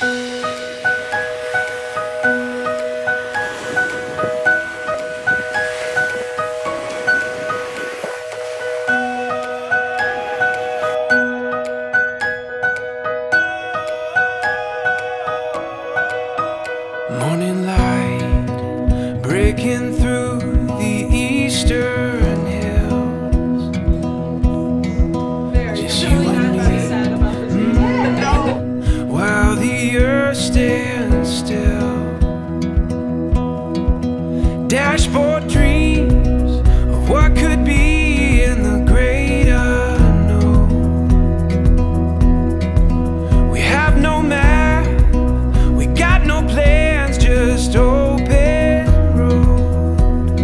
Morning light breaking through the eastern hills. Just you and me, while the earth stands still. Dashboard dreams of what could be in the great unknown. We have no map, we got no plans, just open road.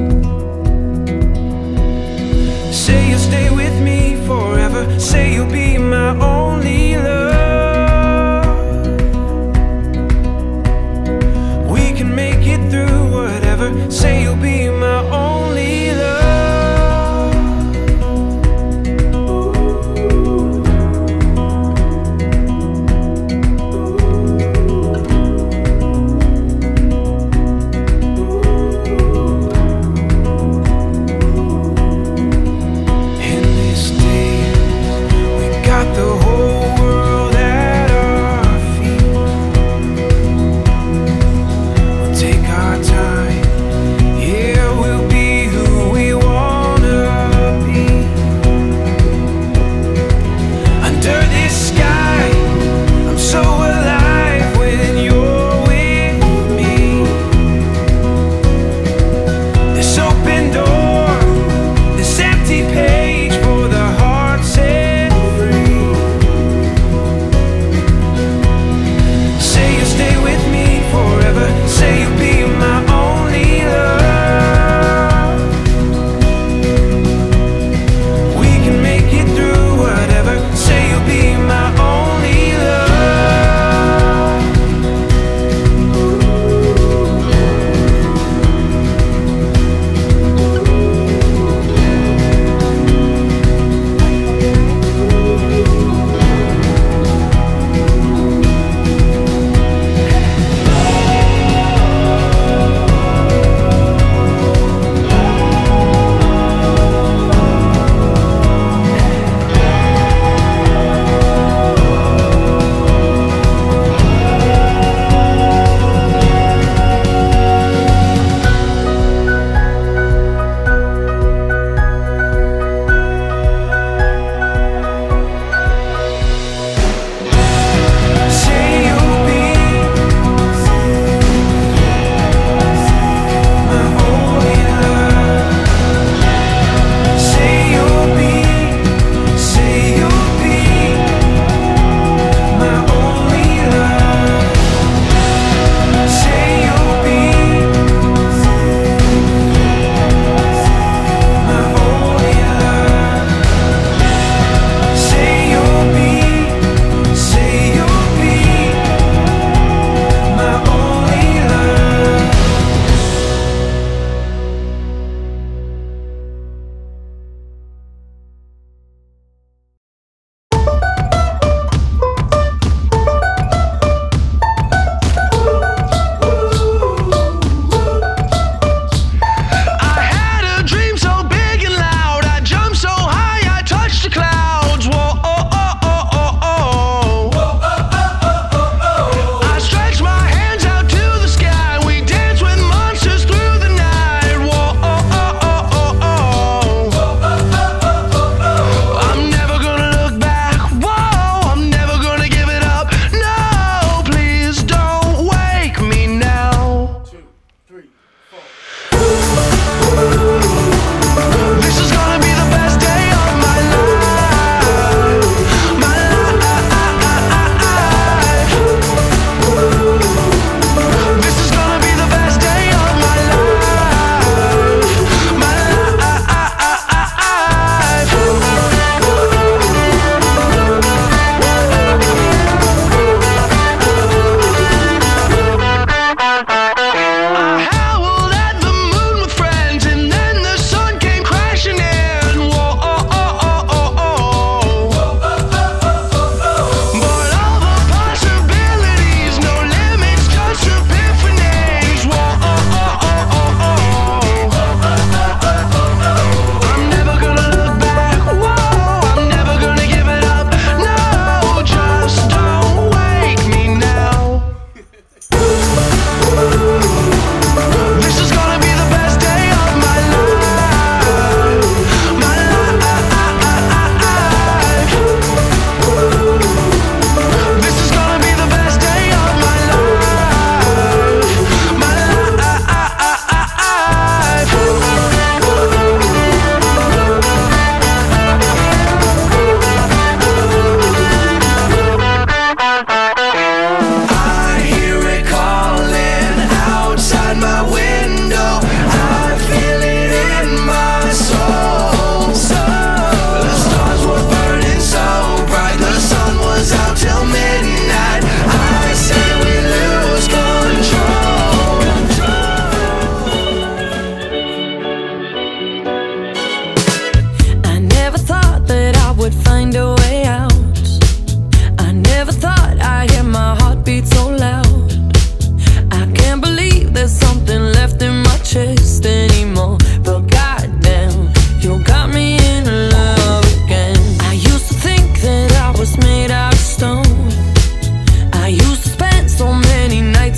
Say you'll stay with me forever, say you'll be my only love. We can make it through whatever, say you'll be my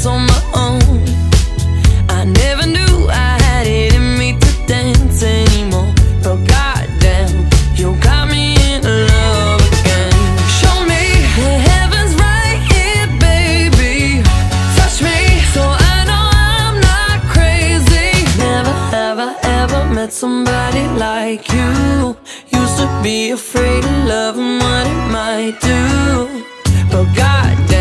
dance on my own. I never knew I had it in me to dance anymore, but goddamn, you got me in love again. Show me the heaven's right here, baby. Touch me so I know I'm not crazy. Never have I ever met somebody like you. Used to be afraid of love and what it might do, but goddamn,